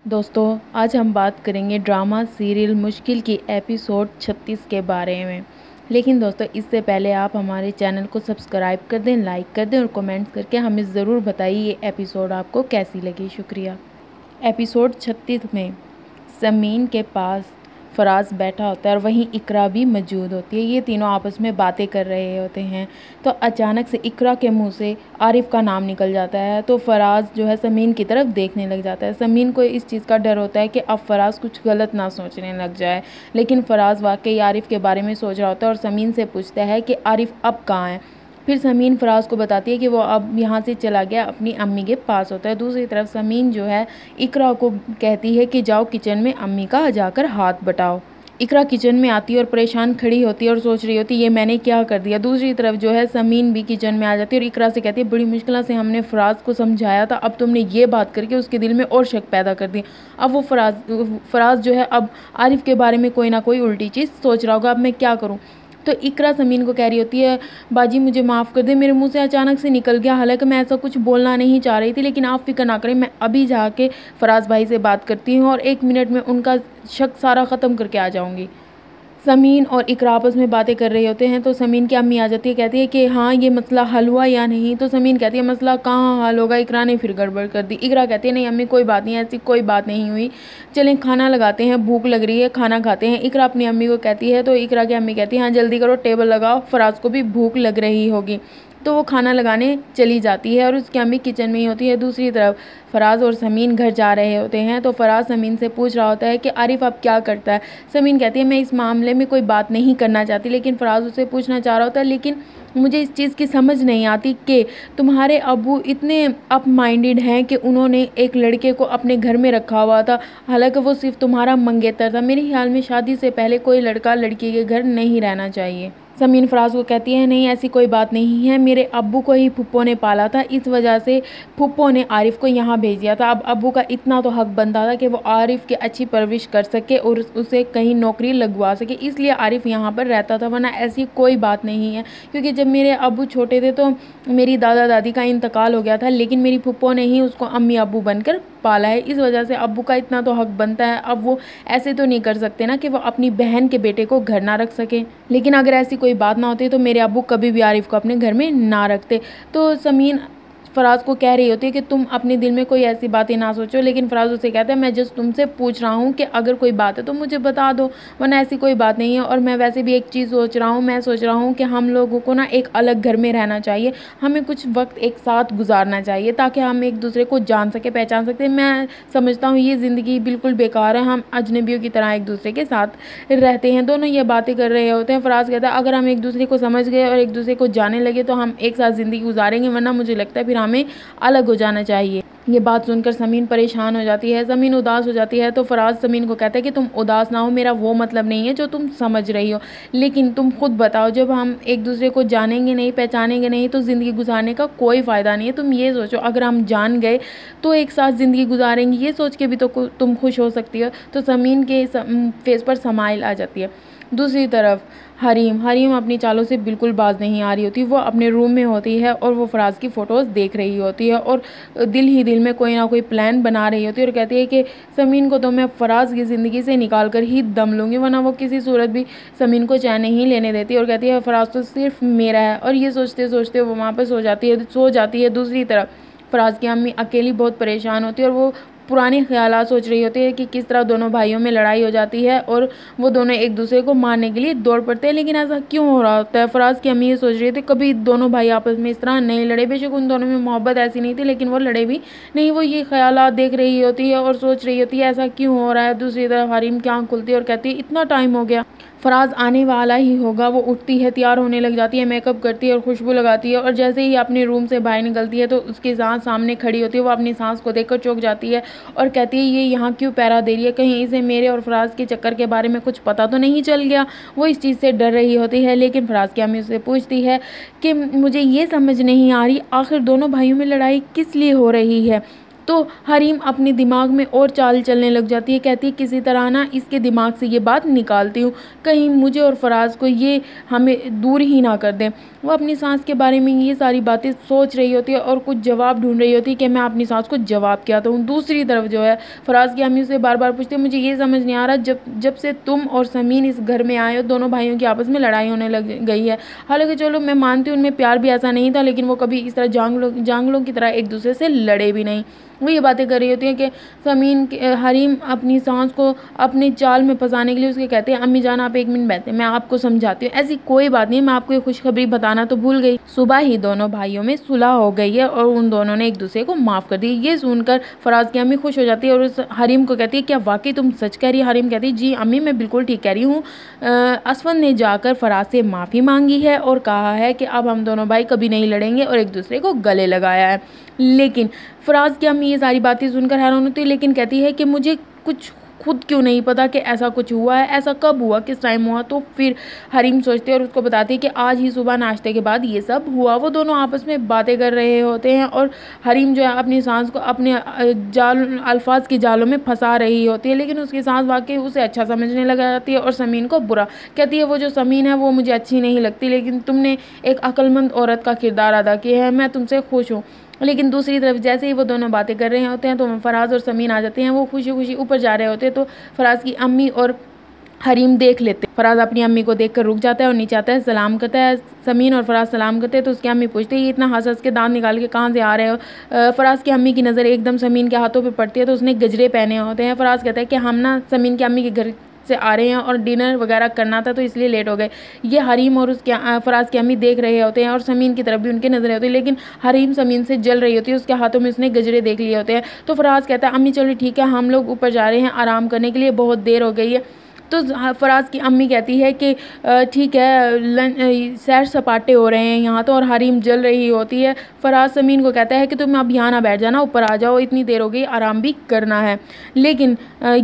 दोस्तों, आज हम बात करेंगे ड्रामा सीरियल मुश्किल की एपिसोड 36 के बारे में। लेकिन दोस्तों, इससे पहले आप हमारे चैनल को सब्सक्राइब कर दें, लाइक कर दें और कमेंट्स करके हमें ज़रूर बताइए ये एपिसोड आपको कैसी लगी। शुक्रिया। एपिसोड 36 में समीन के पास फराज बैठा होता है और वहीं इकरा भी मौजूद होती है। ये तीनों आपस में बातें कर रहे होते हैं तो अचानक से इकरा के मुंह से आरिफ का नाम निकल जाता है। तो फराज जो है समीन की तरफ देखने लग जाता है। समीन को इस चीज़ का डर होता है कि अब फराज कुछ गलत ना सोचने लग जाए, लेकिन फराज वाकई आरिफ के बारे में सोच रहा होता है और समीन से पूछता है कि आरिफ अब कहाँ है। फिर समीन फराज को बताती है कि वो अब यहाँ से चला गया, अपनी अम्मी के पास होता है। दूसरी तरफ समीन जो है इकरा को कहती है कि जाओ किचन में अम्मी का जाकर हाथ बटाओ। इकरा किचन में आती है और परेशान खड़ी होती है और सोच रही होती है ये मैंने क्या कर दिया। दूसरी तरफ जो है समीन भी किचन में आ जाती है और इकरा से कहती है बड़ी मुश्किल से हमने फराज को समझाया था, अब तुमने ये बात करके उसके दिल में और शक पैदा कर दी। अब वो फराज जो है अब आरिफ के बारे में कोई ना कोई उल्टी चीज़ सोच रहा होगा, अब मैं क्या करूँ। तो इकरा समीन को कह रही होती है बाजी मुझे माफ़ कर दे, मेरे मुंह से अचानक से निकल गया, हालांकि मैं ऐसा कुछ बोलना नहीं चाह रही थी, लेकिन आप फिक्र ना करें, मैं अभी जाके फराज भाई से बात करती हूँ और 1 मिनट में उनका शक सारा ख़त्म करके आ जाऊँगी। समीन और इकरा आपस में बातें कर रहे होते हैं तो समीन की अम्मी आ जाती है, कहती है कि हाँ ये मसला हल हुआ या नहीं। तो समीन कहती है मसला कहाँ हल होगा, इकरा ने फिर गड़बड़ कर दी। इकरा कहती है नहीं अम्मी कोई बात नहीं, ऐसी कोई बात नहीं हुई, चलें खाना लगाते हैं, भूख लग रही है, खाना खाते हैं। इकरा अपनी अम्मी को कहती है तो इकरा की अम्मी कहती है हाँ जल्दी करो, टेबल लगाओ, फराज को भी भूख लग रही होगी। तो वो खाना लगाने चली जाती है और उसकी अम्मी किचन में ही होती है। दूसरी तरफ फराज और समीन घर जा रहे होते हैं तो फराज समीन से पूछ रहा होता है कि आरिफ अब क्या करता है। समीन कहती है मैं इस मामले में कोई बात नहीं करना चाहती, लेकिन फराज उसे पूछना चाह रहा होता है लेकिन मुझे इस चीज़ की समझ नहीं आती कि तुम्हारे अब्बू इतने अप माइंडेड हैं कि उन्होंने एक लड़के को अपने घर में रखा हुआ था, हालांकि वो सिर्फ तुम्हारा मंगेतर था। मेरे ख्याल में शादी से पहले कोई लड़का लड़की के घर नहीं रहना चाहिए। समीन फराज को कहती है नहीं ऐसी कोई बात नहीं है, मेरे अब्बू को ही फुप्पो ने पाला था, इस वजह से फुप्पो ने आरिफ को यहाँ भेज दिया था। अब अब्बू का इतना तो हक बनता था कि वो आरिफ की अच्छी परवरिश कर सके और उसे कहीं नौकरी लगवा सके, इसलिए आरिफ यहाँ पर रहता था, वरना ऐसी कोई बात नहीं है। क्योंकि जब मेरे अब्बू छोटे थे तो मेरी दादा दादी का इंतकाल हो गया था, लेकिन मेरी फुप्पो ने ही उसको अम्मी अब्बू बनकर पाला है, इस वजह से अब्बू का इतना तो हक बनता है। अब वो ऐसे तो नहीं कर सकते ना कि वो अपनी बहन के बेटे को घर ना रख सके, लेकिन अगर ऐसी कोई बात ना होती तो मेरे अब्बू कभी भी आरिफ को अपने घर में ना रखते। तो समीन फराज को कह रही होती है कि तुम अपने दिल में कोई ऐसी बातें ना सोचो, लेकिन फराज उसे कहता है मैं जस्ट तुमसे पूछ रहा हूँ कि अगर कोई बात है तो मुझे बता दो, वरना ऐसी कोई बात नहीं है। और मैं वैसे भी एक चीज़ सोच रहा हूँ, मैं सोच रहा हूँ कि हम लोगों को ना एक अलग घर में रहना चाहिए, हमें कुछ वक्त एक साथ गुजारना चाहिए ताकि हम एक दूसरे को जान सके, पहचान सकते। मैं समझता हूँ ये ज़िंदगी बिल्कुल बेकार है, हम अजनबियों की तरह एक दूसरे के साथ रहते हैं। दोनों ये बातें कर रहे होते हैं। फराज कहता है अगर हम एक दूसरे को समझ गए और एक दूसरे को जाने लगे तो हम एक साथ ज़िंदगी गुजारेंगे, वरना मुझे लगता है फिर हमें अलग हो जाना चाहिए। ये बात सुनकर समीन परेशान हो जाती है, समीन उदास हो जाती है। तो फराज समीन को कहता है कि तुम उदास ना हो, मेरा वो मतलब नहीं है जो तुम समझ रही हो, लेकिन तुम खुद बताओ जब हम एक दूसरे को जानेंगे नहीं, पहचानेंगे नहीं तो ज़िंदगी गुजारने का कोई फ़ायदा नहीं है। तुम ये सोचो अगर हम जान गए तो एक साथ ज़िंदगी गुजारेंगे, ये सोच के भी तो तुम खुश हो सकती हो। तो समीन के फेस पर समाइल आ जाती है। दूसरी तरफ हरीम अपनी चालों से बिल्कुल बाज नहीं आ रही होती, वो अपने रूम में होती है और वो फराज की फ़ोटोज़ देख रही होती है और दिल ही दिल में कोई ना कोई प्लान बना रही होती है और कहती है कि समीन को तो मैं फराज की ज़िंदगी से निकाल कर ही दम लूँगी, वरना वो किसी सूरत भी समीन को चैन नहीं लेने देती और कहती है फराज तो सिर्फ मेरा है। और ये सोचते सोचते वो वहाँ पर सो जाती है। दूसरी तरफ फराज की अम्मी अकेली बहुत परेशान होती है और वो पुराने ख्यालात सोच रही होती है कि किस तरह दोनों भाइयों में लड़ाई हो जाती है और वो दोनों एक दूसरे को मारने के लिए दौड़ पड़ते हैं, लेकिन ऐसा क्यों हो रहा होता है। फराज की अम्मी ये सोच रही थी कभी दोनों भाई आपस में इस तरह नहीं लड़े, बेशक उन दोनों में मोहब्बत ऐसी नहीं थी, लेकिन वो लड़े भी नहीं। वो ये ख्यालात देख रही होती है और सोच रही होती है ऐसा क्यों हो रहा है। दूसरी तरफ हरीम की आँख खुलती है और कहती है इतना टाइम हो गया, फराज आने वाला ही होगा। वो उठती है, तैयार होने लग जाती है, मेकअप करती है और खुशबू लगाती है और जैसे ही अपने रूम से बाहर निकलती है तो उसकी सांस सामने खड़ी होती है। वो अपनी सांस को देखकर चौंक जाती है और कहती है ये यहाँ क्यों पहरा दे रही है, कहीं इसे मेरे और फराज के चक्कर के बारे में कुछ पता तो नहीं चल गया। वो इस चीज़ से डर रही होती है, लेकिन फराज की अम्मी उससे पूछती है कि मुझे ये समझ नहीं आ रही आखिर दोनों भाइयों में लड़ाई किस लिए हो रही है। तो हरीम अपने दिमाग में और चाल चलने लग जाती है, कहती है किसी तरह ना इसके दिमाग से ये बात निकालती हूँ, कहीं मुझे और फराज को ये हमें दूर ही ना कर दें। वो अपनी सास के बारे में ये सारी बातें सोच रही होती है और कुछ जवाब ढूंढ रही होती है कि मैं अपनी सास को जवाब क्या दूँ। दूसरी तरफ जो है फराज की अम्मी उसे बार बार पूछती है, मुझे ये समझ नहीं आ रहा, जब से तुम और समीन इस घर में आए हो दोनों भाइयों की आपस में लड़ाई होने लग गई है। हालांकि चलो मैं मानती हूँ उनमें प्यार भी ऐसा नहीं था, लेकिन वो कभी इस तरह जांगलों की तरह एक दूसरे से लड़े भी नहीं। वो ये बातें कर रही होती हैं कि हरीम अपनी सांस को अपनी चाल में फंसाने के लिए उसके कहते हैं, अम्मी जान आप 1 मिनट बैठे, मैं आपको समझाती हूँ। ऐसी कोई बात नहीं है, मैं आपको ये खुशखबरी बताना तो भूल गई। सुबह ही दोनों भाइयों में सुलह हो गई है और उन दोनों ने एक दूसरे को माफ़ कर दी। ये सुनकर फराज की अम्मी खुश हो जाती है और उस हरीम को कहती है, क्या वाकई तुम सच कह रही है? हरीम कहती है, जी अम्मी मैं बिल्कुल ठीक कह रही हूँ। असफन ने जाकर फराज से माफ़ी मांगी है और कहा है कि अब हम दोनों भाई कभी नहीं लड़ेंगे और एक दूसरे को गले लगाया है। लेकिन फराज की अम्मी ये सारी बातें सुनकर हैरान होती है, लेकिन कहती है कि मुझे कुछ खुद क्यों नहीं पता कि ऐसा कुछ हुआ है, ऐसा कब हुआ, किस टाइम हुआ। तो फिर हरीम सोचते हैं और उसको बताते हैं कि आज ही सुबह नाश्ते के बाद ये सब हुआ। वो दोनों आपस में बातें कर रहे होते हैं और हरीम जो है अपनी सांस को अपने अल्फाज के जालों में फंसा रही होती है, लेकिन उसकी सांस वाकई उसे अच्छा समझने लग जाती है और समीन को बुरा। कहती है वो जो समीन है वो मुझे अच्छी नहीं लगती, लेकिन तुमने एक अक्लमंद औरत का किरदार अदा किया है, मैं तुमसे खुश हूँ। लेकिन दूसरी तरफ जैसे ही वो दोनों बातें कर रहे होते हैं तो फराज और समीन आ जाते हैं। वो खुशी खुशी ऊपर जा रहे होते हैं तो फराज की अम्मी और हरीम देख लेते हैं। फराज अपनी अम्मी को देखकर रुक जाता है और नीचे आता है, सलाम करता है। समीन और फराज सलाम करते हैं तो उसकी अम्मी पूछती है, ये इतना हंस हंस के दांत निकाल के कहाँ से आ रहे हो? फराज की अम्मी की नज़र एकदम समीन के हाथों पे पड़ती है तो उसने गजरे पहने होते हैं। फराज कहता है कि हम ना समीन की अम्मी के घर से आ रहे हैं और डिनर वगैरह करना था तो इसलिए लेट हो गए। ये हरीम और उसके फराज की अम्मी देख रहे होते हैं और समीन की तरफ भी उनकी नजरें होती है, लेकिन हरीम समीन से जल रही होती है, उसके हाथों में उसने गजरे देख लिए होते हैं। तो फराज कहता है, अम्मी चलो ठीक है, हम लोग ऊपर जा रहे हैं आराम करने के लिए, बहुत देर हो गई है। तो फराज की अम्मी कहती है कि ठीक है, सैर सपाटे हो रहे हैं यहाँ तो, और हरीम जल रही होती है। फराज समीन को कहता है कि तुम अब यहाँ ना बैठ जाना, ऊपर आ जाओ, इतनी देर हो गई, आराम भी करना है। लेकिन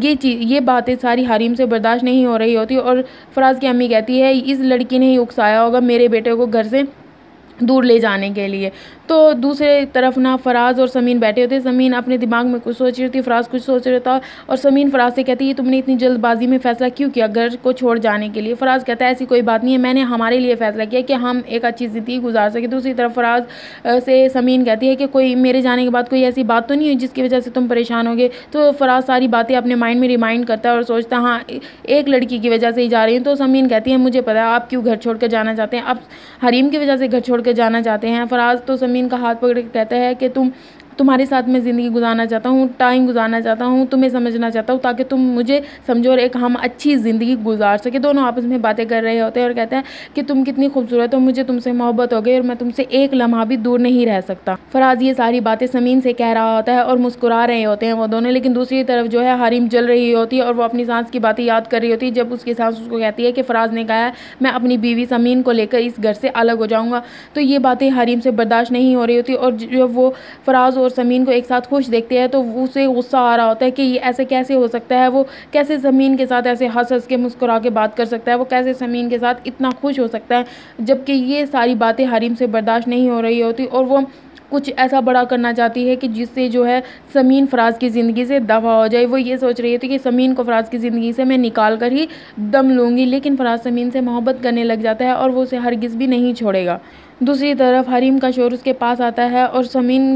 ये बातें सारी हरीम से बर्दाश्त नहीं हो रही होती और फराज की अम्मी कहती है, इस लड़की ने ही उकसाया होगा मेरे बेटे को घर से दूर ले जाने के लिए। तो दूसरे तरफ ना फराज और समीन बैठे होते। समीन अपने दिमाग में कुछ सोच रही थी, फराज कुछ सोच रहा था और समीन फराज से कहती है, तुमने इतनी जल्दबाजी में फ़ैसला क्यों किया घर को छोड़ जाने के लिए? फराज कहता है, ऐसी कोई बात नहीं है, मैंने हमारे लिए फ़ैसला किया कि हम एक अच्छी ज़िंदगी गुजार सके। दूसरी तरफ फराज से समीन कहती है कि कोई मेरे जाने के बाद कोई ऐसी बात तो नहीं है जिसकी वजह से तुम परेशान होगे। तो फराज सारी बातें अपने माइंड में रिमाइंड करता है और सोचता है, हाँ एक लड़की की वजह से ही जा रही हूँ। तो समीन कहती है, मुझे पता है आप क्यों घर छोड़ कर जाना चाहते हैं, आप हरीम की वजह से घर छोड़ कर जाना चाहते हैं। फराज तो समीन का हाथ पकड़ के कहता है कि तुम्हारे साथ मैं ज़िंदगी गुजारना चाहता हूँ, टाइम गुजारना चाहता हूँ, तुम्हें समझना चाहता हूँ ताकि तुम मुझे समझो और एक हम अच्छी ज़िंदगी गुजार सके। दोनों आपस में बातें कर रहे होते हैं और कहते हैं कि तुम कितनी खूबसूरत हो, मुझे तुमसे मोहब्बत हो गई और मैं तुमसे एक लम्हा भी दूर नहीं रह सकता। फराज ये सारी बातें समीन से कह रहा होता है और मुस्कुरा रहे होते हैं वो दोनों। लेकिन दूसरी तरफ जो है हरीम जल रही होती है और वो अपनी सांस की बातें याद कर रही होती है जब उसकी सांस उसको कहती है कि फराज ने कहा है मैं अपनी बीवी समीन को लेकर इस घर से अलग हो जाऊँगा। तो ये बातें हरीम से बर्दाश्त नहीं हो रही होती और जब वो फराज और समीन को एक साथ खुश देखते हैं तो उसे गुस्सा आ रहा होता है कि ये ऐसे कैसे हो सकता है, वो कैसे ज़मीन के साथ ऐसे हंस हंस के मुस्कुरा के बात कर सकता है, वो कैसे ज़मीन के साथ इतना खुश हो सकता है, जबकि ये सारी बातें हरीम से बर्दाश्त नहीं हो रही होती और वो कुछ ऐसा बड़ा करना चाहती है कि जिससे जो है समीन फराज की ज़िंदगी से दफ़ा हो जाए। वो ये सोच रही थी कि समीन को फराज की ज़िंदगी से मैं निकाल कर ही दम लूँगी, लेकिन फराज समीन से मोहब्बत करने लग जाता है और वो उसे हरगिज़ भी नहीं छोड़ेगा। दूसरी तरफ हरीम का शोर उसके पास आता है और समीन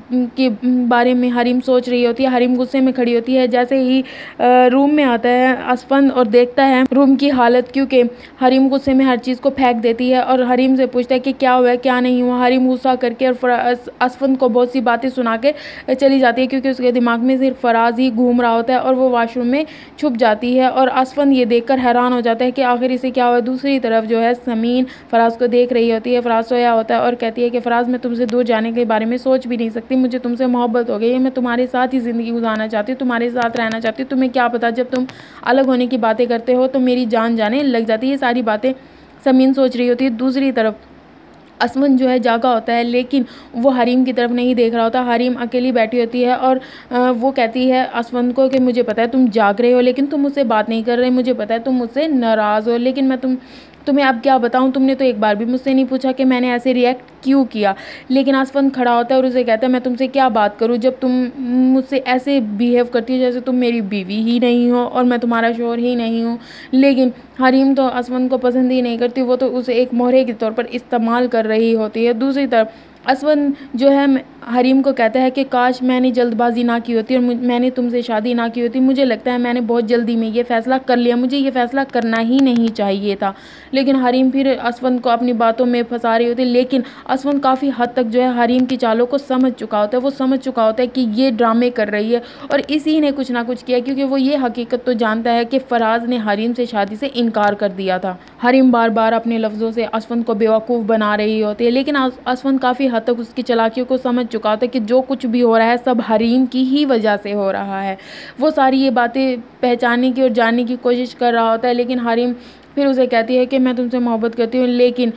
के बारे में हरीम सोच रही होती है। हरीम गुस्से में खड़ी होती है। जैसे ही रूम में आता है असफन और देखता है रूम की हालत, क्योंकि हरीम गुस्से में हर चीज़ को फेंक देती है और हरीम से पूछता है कि क्या हुआ है क्या नहीं हुआ। हरीम गुस्सा करके और असफन को बहुत सी बातें सुना के चली जाती है, क्योंकि उसके दिमाग में सिर्फ फराज ही घूम रहा होता है और वो वॉशरूम में छुप जाती है और असफन ये देखकर हैरान हो जाता है कि आखिर इसे क्या हुआ। दूसरी तरफ जो है समीन फराज को देख रही होती है। फराज सोया होता है और कहती है कि फराज मैं तुमसे दूर जाने के बारे में सोच भी नहीं सकती, मुझे तुमसे मोहब्बत हो गई है, मैं तुम्हारे साथ ही ज़िंदगी गुजारना चाहती हूँ, तुम्हारे साथ रहना चाहती हूँ। तुम्हें क्या पता जब तुम अलग होने की बातें करते हो तो मेरी जान जाने लग जाती है। ये सारी बातें समीन सोच रही होती है। दूसरी तरफ असफन जो है जागा होता है, लेकिन वो हरीम की तरफ नहीं देख रहा होता। हरीम अकेली बैठी होती है और वो कहती है असफन को कि मुझे पता है तुम जाग रहे हो, लेकिन तुम मुझसे बात नहीं कर रहे, मुझे पता है तुम मुझसे नाराज़ हो, लेकिन मैं तुम्हें अब क्या बताऊँ, तुमने तो एक बार भी मुझसे नहीं पूछा कि मैंने ऐसे रिएक्ट क्यों किया। लेकिन आसफन खड़ा होता है और उसे कहता है मैं तुमसे क्या बात करूँ जब तुम मुझसे ऐसे बिहेव करती हो जैसे तुम मेरी बीवी ही नहीं हो और मैं तुम्हारा शौहर ही नहीं हूँ। लेकिन हरीम तो आसफन को पसंद ही नहीं करती, वो तो उसे एक मोहरे के तौर पर इस्तेमाल कर रही होती है। दूसरी तरफ आसफन जो है हरीम को कहता है कि काश मैंने जल्दबाजी ना की होती और मैंने तुमसे शादी ना की होती। मुझे लगता है मैंने बहुत जल्दी में ये फ़ैसला कर लिया, मुझे ये फ़ैसला करना ही नहीं चाहिए था। लेकिन हरीम फिर आसफन को अपनी बातों में फंसा रही होती है। लेकिन आसफन काफ़ी हद तक जो है हरीम की चालों को समझ चुका होता है। वो समझ चुका होता है कि ये ड्रामे कर रही है और इसी ने कुछ ना कुछ किया, क्योंकि वो ये हकीकत तो जानता है कि फराज ने हरीम से शादी से इनकार कर दिया था। हरीम बार बार अपने लफ्ज़ों से आसफन को बेवकूफ़ बना रही होती है, लेकिन आसफन काफ़ी हद तक उसकी चालाकियों को समझ चुका होता है कि जो कुछ भी हो रहा है सब हरीम की ही वजह से हो रहा है। वो सारी ये बातें पहचानने की और जानने की कोशिश कर रहा होता है, लेकिन हरीम फिर उसे कहती है कि मैं तुमसे मोहब्बत करती हूँ। लेकिन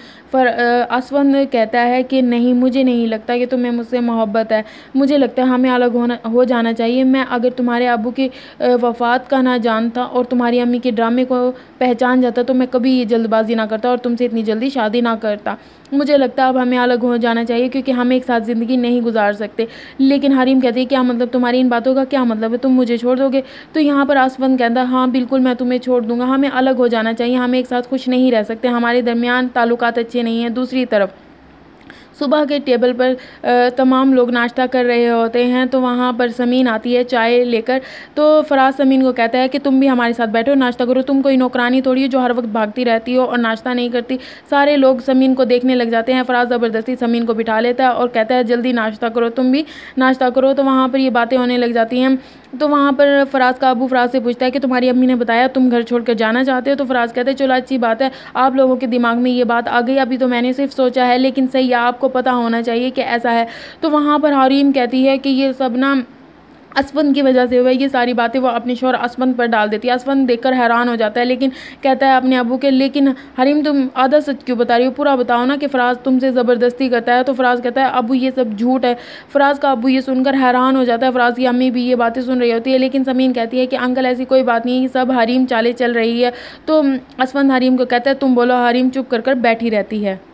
आसफन कहता है कि नहीं, मुझे नहीं लगता कि तुम्हें मुझसे मोहब्बत है, मुझे लगता है हमें अलग हो जाना चाहिए। मैं अगर तुम्हारे अबू की वफ़ात का ना जानता और तुम्हारी अम्मी के ड्रामे को पहचान जाता तो मैं कभी ये जल्दबाजी ना करता और तुमसे इतनी जल्दी शादी ना करता। मुझे लगता है अब हमें अलग हो जाना चाहिए क्योंकि हम एक साथ ज़िंदगी नहीं गुजार सकते। लेकिन हरीम कहती है क्या मतलब, तुम्हारी इन बातों का क्या मतलब है, तुम मुझे छोड़ दोगे? तो यहाँ पर आसफन कहता है हाँ बिल्कुल मैं तुम्हें छोड़ दूँगा, हमें अलग हो जाना चाहिए, हम एक साथ खुश नहीं रह सकते, हमारे दरमियान ताल्लुकात अच्छे नहीं हैं। दूसरी तरफ सुबह के टेबल पर तमाम लोग नाश्ता कर रहे होते हैं, तो वहाँ पर समीन आती है चाय लेकर। तो फराज समीन को कहता है कि तुम भी हमारे साथ बैठो, नाश्ता करो, तुम कोई नौकरानी थोड़ी हो जो हर वक्त भागती रहती हो और नाश्ता नहीं करती। सारे लोग समीन को देखने लग जाते हैं। फराज ज़बरदस्ती समीन को बिठा लेता है और कहता है जल्दी नाश्ता करो, तुम भी नाश्ता करो। तो वहाँ पर ये बातें होने लग जाती हैं। तो वहाँ पर फराज का अबू फराज से पूछता है कि तुम्हारी अम्मी ने बताया तुम घर छोड़कर जाना चाहते हो? तो फराज कहते हैं चलो अच्छी बात है, आप लोगों के दिमाग में ये बात आ गई, अभी तो मैंने सिर्फ सोचा है, लेकिन सही है, आपको पता होना चाहिए कि ऐसा है। तो वहाँ पर हरीम कहती है कि ये सब ना आसफन की वजह से हुआ, ये सारी बातें वो अपने शौहर आसफन पर डाल देती है। आसफन देखकर हैरान हो जाता है, लेकिन कहता है अपने अबू के लेकिन हरीम तुम आधा सच क्यों बता रही हो, पूरा बताओ ना कि फराज तुमसे ज़बरदस्ती करता है। तो फराज कहता है अबू ये सब झूठ है। फराज का अबू ये सुनकर हैरान हो जाता है। फराज की अम्मी भी ये बातें सुन रही होती है, लेकिन समीन कहती है कि अंकल ऐसी कोई बात नहीं है, सब हरीम चालें चल रही है। तो आसफन हरीम को कहता है तुम बोलो। हरीम चुप कर बैठी रहती है।